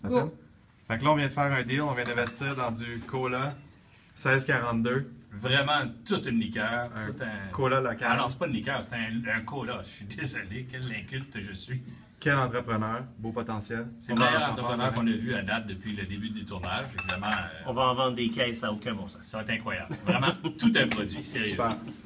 Ça Go. fait? Fait que là, on vient de faire un deal. On vient d'investir dans du cola 1642. Vraiment toute une liqueur. Un Tout un... cola Ah local. non, c'est pas une liqueur, c'est un cola. Je suis désolé, quel inculte je suis. Quel entrepreneur. Beau potentiel. C'est le meilleur entrepreneur qu'on a vu à date depuis le début du tournage. Évidemment, On va en vendre des caisses à aucun bon sens. ça va être incroyable. Vraiment, tout un produit, sérieux. Super.